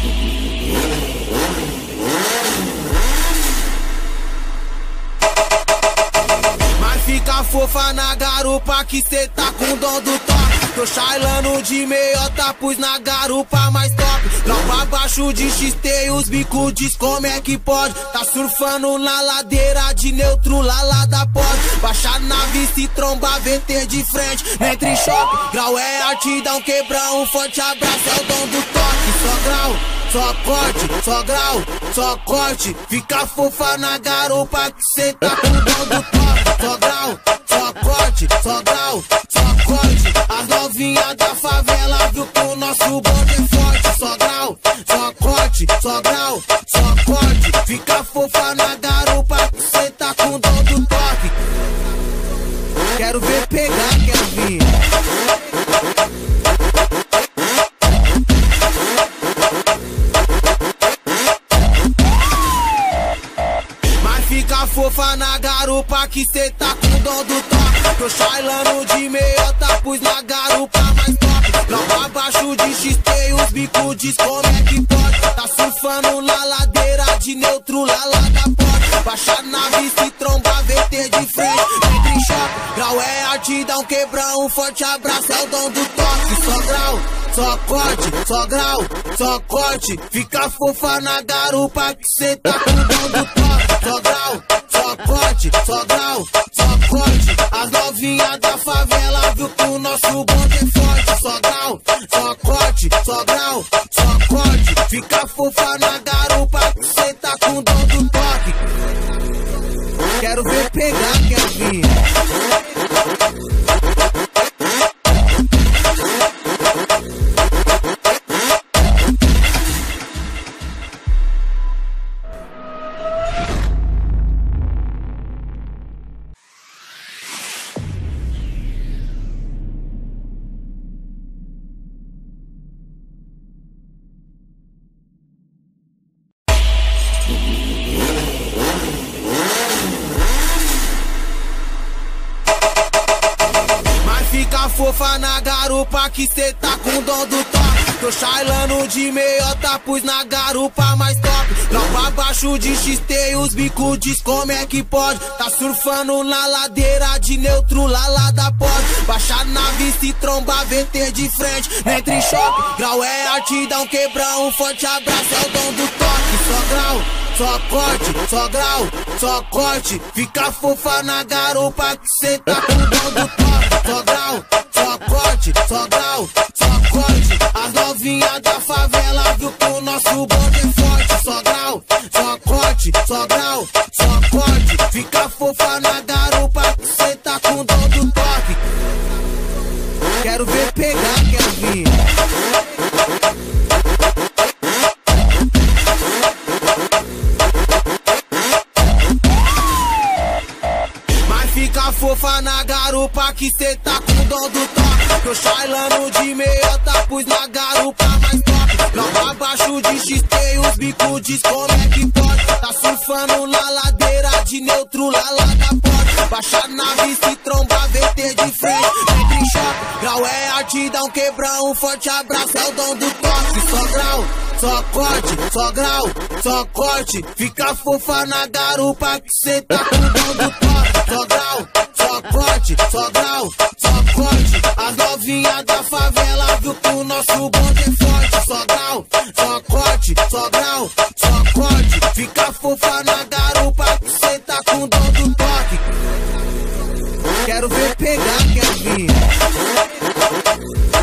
Mas fica fofa na garupa que cê tá com dom do toque. Tô chailando de meiota, pus na garupa mais top. Tropa abaixo de XT, os bicos diz como é que pode. Tá surfando na ladeira de neutro, lá da pode. Baixa na vista e tromba, VT de frente, entre choque. Grau é artidão, quebrão, um forte abraço, é o dom do toque. Só grau, só corte, só grau, só corte. Fica fofa na garupa que cê tá com dom do toque. Só grau, só corte, só grau, só corte. As novinhas da favela viu que o nosso bonde é forte. Só grau, só corte, só grau, só corte. Fica fofa na garupa que cê tá com dom do toque. Quero ver pegar, quero vir. Fica fofa na garupa que cê tá com dom do toque. Tô chailando de meiota, pus na garupa mais top. Tropa abaixo de XT, os bicos diz como é que pode. Tá surfando na ladeira de neutro, lá da porta. Baixa na vista e tromba, VT de frente, entre choque. Grau é artidão, quebrão, um forte abraço, é o dom do toque. Só grau, só corte, só grau, só corte. Fica fofa na garupa que cê tá com dom do toque. Só grau, só corte, só grau, só corte. As novinhas da favela viu que o nosso bonde é forte. Só grau, só corte, só grau, só corte. Fica fofa na garupa que cê tá com dom do toque. Quero ver pegar, quero vir. Fica fofa na garupa que cê tá com dom do toque. Tô chailando de meiota, pus na garupa mais top. Tropa abaixo de XT, os bicos diz como é que pode. Tá surfando na ladeira de neutro, lá da pode. Baixa na vista e tromba, VT de frente, entre choque. Grau é artidão, quebrão, um forte abraço, é o dom do toque. Só grau, só corte, só grau, só corte. Fica fofa na garupa que cê tá com dom do toque. Só grau, só corte, só grau, só corte. As novinhas da favela viu que o nosso bonde é forte. Só grau, só corte, só grau, só corte. Fica fofa na garupa que cê tá com dom do toque. Quero ver pegar, quero vir. Fica fofa na garupa que cê tá com dom do toque. Tô chailando de meiota, pus na garupa mais top. Tropa abaixo de XT, os bicos diz como é que pode. Tá surfando na ladeira de neutro, lá da porta. Baixa na vista e tromba, VT de frente, entre choque. Grau é artidão, quebrão, um forte abraço, é o dom do toque. Só grau, só corte, só grau, só corte. Fica fofa na garupa que cê tá com dom do toque. Só grau, só corte, só grau, só corte. As novinhas da favela viu que o nosso bonde é forte. Só grau, só corte, só grau, só corte. Fica fofa na garupa que cê tá com dom do toque. Quero ver pegar, quero vir.